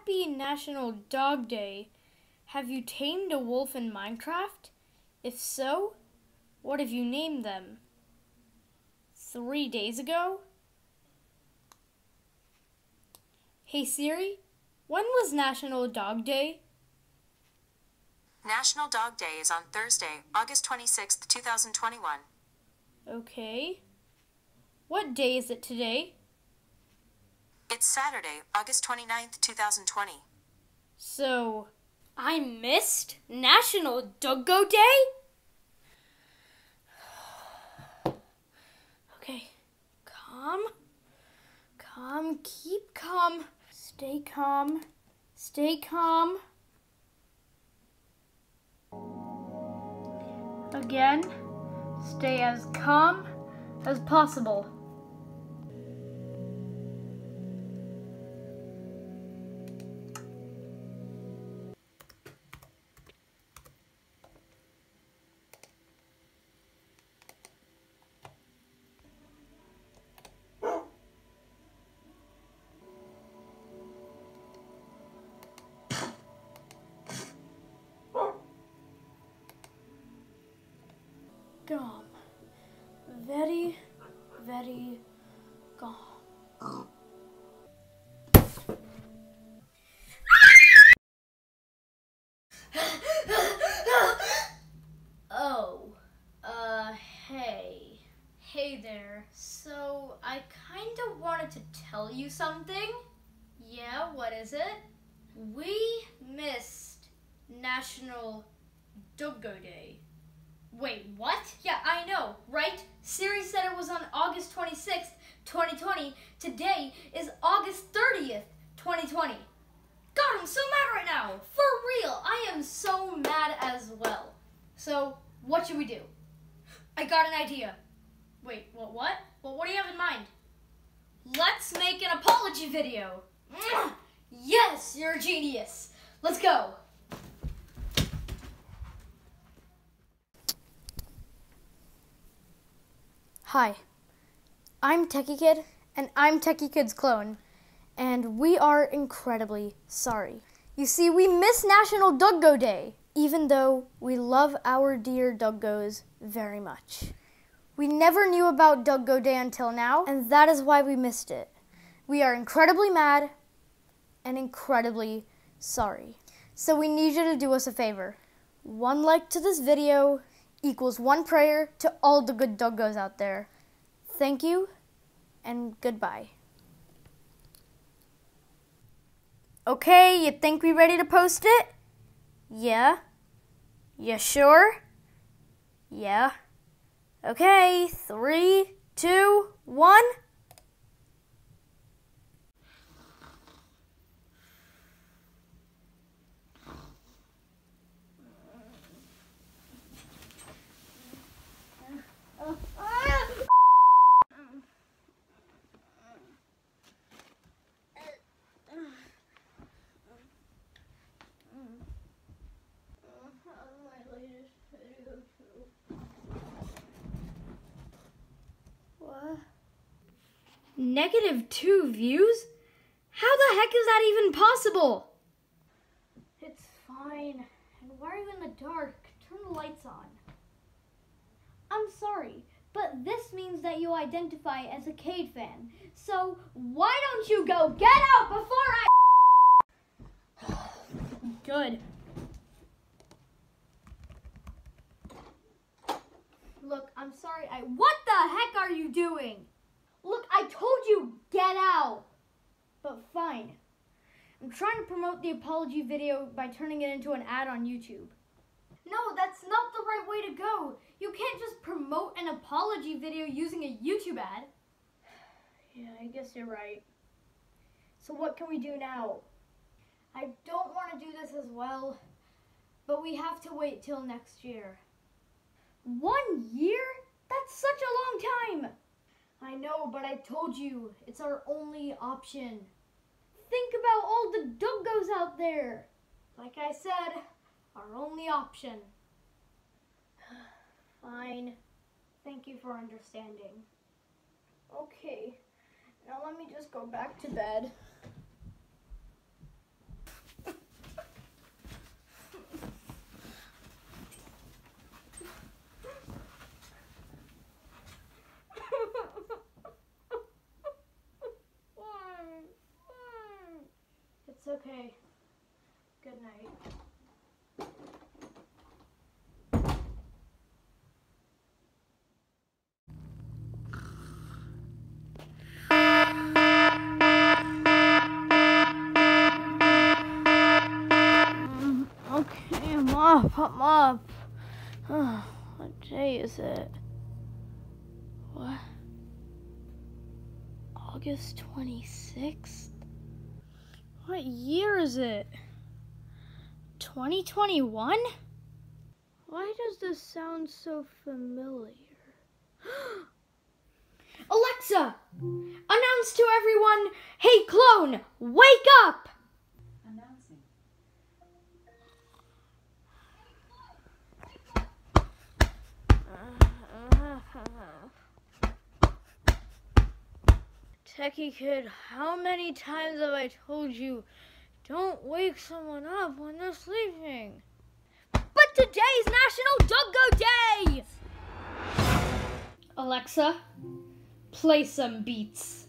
Happy National Dog Day. Have you tamed a wolf in Minecraft? If so, what have you named them? 3 days ago? Hey Siri, when was National Dog Day? National Dog Day is on Thursday, August 26th, 2021. Okay. What day is it today? It's Saturday, August 29th, 2020. So, I missed National Doggo Day? Okay, calm, keep calm, stay calm, Again, stay as calm as possible. Calm. Very, very calm. Hey there. So, I kind of wanted to tell you something. Yeah, what is it? We missed National Doggo Day. Wait, what? Yeah, I know, right? Siri said it was on August 26th, 2020. Today is August 30th, 2020. God, I'm so mad right now. For real, I am so mad as well. So, what should we do? I got an idea. Wait, what? Well, what do you have in mind? Let's make an apology video. Yes, you're a genius. Let's go. Hi, I'm Techie Kid, and I'm Techie Kid's clone, and we are incredibly sorry. You see, we miss National Doggo Day, even though we love our dear doggos very much. We never knew about Doggo Day until now, and that is why we missed it. We are incredibly mad and incredibly sorry. So we need you to do us a favor. 1 like to this video equals 1 prayer to all the good doggos out there. Thank you, and goodbye. Okay, you think we ready to post it? Yeah? You sure? Yeah. Okay, 3, 2, 1. What? -2 views? How the heck is that even possible? It's fine. And why are you in the dark? Turn the lights on. I'm sorry, but this means that you identify as a Cade fan. So why don't you go get out before I... Good. Look, I'm sorry. What the heck are you doing? Look, I told you, get out. But fine. I'm trying to promote the apology video by turning it into an ad on YouTube. No, that's not the right way to go. You can't just promote an apology video using a YouTube ad. Yeah, I guess you're right. So what can we do now? I don't want to do this as well, but we have to wait till next year. 1 year? That's such a long time. I know, but I told you, it's our only option. Think about all the doggos out there. Like I said, our only option. Fine. Thank you for understanding. Okay, now let me just go back to bed. okay. Good night. Okay, I'm up. Oh, what day is it? What? August 26th? What year is it? 2021? Why does this sound so familiar? Alexa! Announce to everyone, hey clone, wake up! Announcing. Techie kid, how many times have I told you, don't wake someone up when they're sleeping? But today's National Doggo Day! Alexa, play some beats.